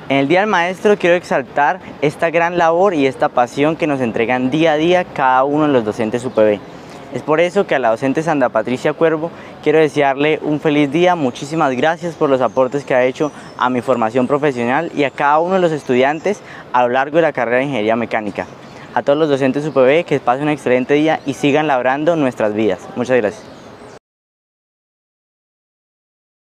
En el Día del Maestro quiero exaltar esta gran labor y esta pasión que nos entregan día a día cada uno de los docentes UPB. Es por eso que a la docente Sandra Patricia Cuervo quiero desearle un feliz día. Muchísimas gracias por los aportes que ha hecho a mi formación profesional y a cada uno de los estudiantes a lo largo de la carrera de Ingeniería Mecánica. A todos los docentes UPB que pasen un excelente día y sigan labrando nuestras vidas. Muchas gracias.